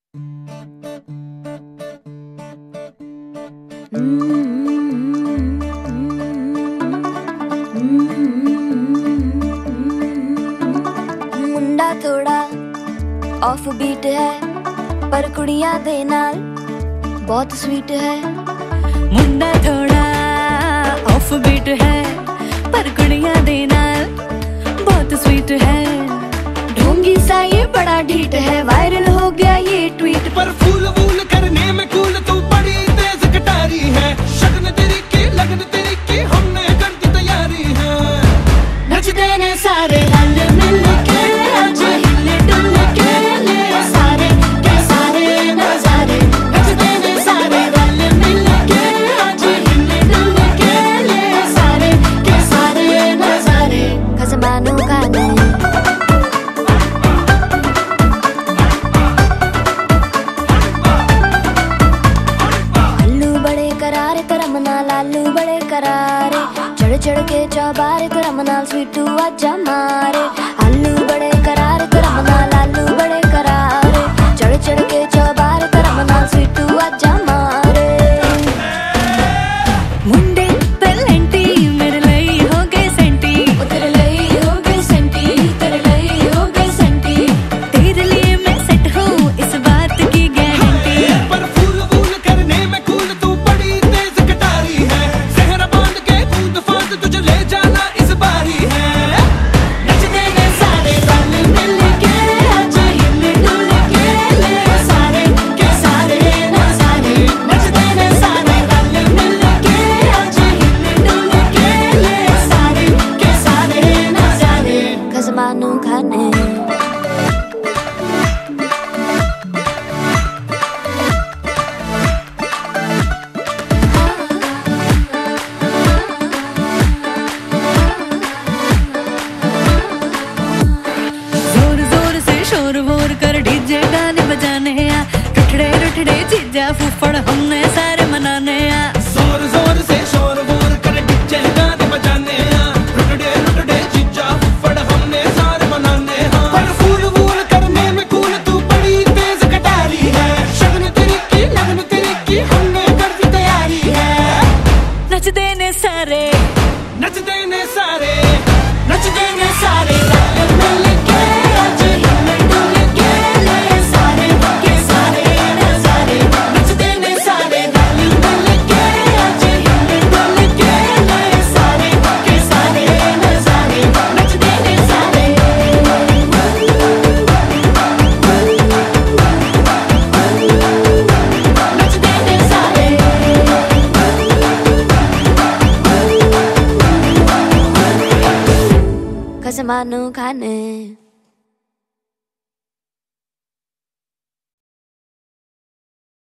मुंडा थोड़ा off beat है पर कुड़ियां दे नाल बहुत स्वीट है। मुंडा थोड़ा ऑफ बीट है पर कुड़ियां दे नाल बहुत स्वीट है। ढोंगी सा ये बड़ा ढीठ है, वायरल हो गया ये ट्वीट। पर फूल वूल करने में कूल तू बड़ी तेज कटारी है। शगन तेरी की लगन तेरी की हमने कर दी तैयारी है। नचते ने सारे रल मिल के आज हिले डुल के ले सारे के सारे नजारे। नचते ने सारे रल मिल के आज हिले डुल के ले सारे के सारे नजारे। खसमानों का नहीं लालू बड़े करारे, चढ़ चढ़ के चौबारे तेरा मनाल स्वीटू आजा मारे। आलू बड़े करारे तेरा मनाल लालू बड़े करारे, चढ़ चढ़ के चौबारे तेरा मनाल स्वीटू आजा मारे। मुंडे पेलेंटी मेरे लिए हो गए सेंटी, तेरे लिए हो गए सेंटी, तेरे लिए हो गए सेंटी। तेरे लिए मैं सेट हूँ इस बात की गारंटी। पर फूल वूल करने में कूल तू बड़ी तेज कटारी है। सहरा बांध के कूद फांद तुझे ले जाना इस बारी है। नचते ने सारे रल मिल के आज हिले डुल के ले सारे के सारे नजारे। नचते ने सारे रल मिल के आज हिले डुल के ले सारे के सारे नजारे। खसमानों खाने शोर वोर कर डीजे गाने बजाने आ, रुठड़े रुठड़े चीजा फूफड़ हमने सारे मनाने आ। जोर जोर से शोर वोर कर डीजे गाने बजाने आ, रुठड़े रुठड़े चीजा फुफड़ हमने सारे मनाने आ। पर फूल वूल करने में कूल तू बड़ी तेज कटारी है। शगन तेरी की लगन तेरी की हमने कर दी तैयारी है। नचते ने सारे नचते ने सारे नचते ने सारे रल मिल के आज हिले डुल के ले सारे के सारे नजारे। नचते ने सारे रल मिल के आज हिले डुल के ले सारे के सारे नजारे। नचते ने सारे नचते ने सारे खसमानों खाने।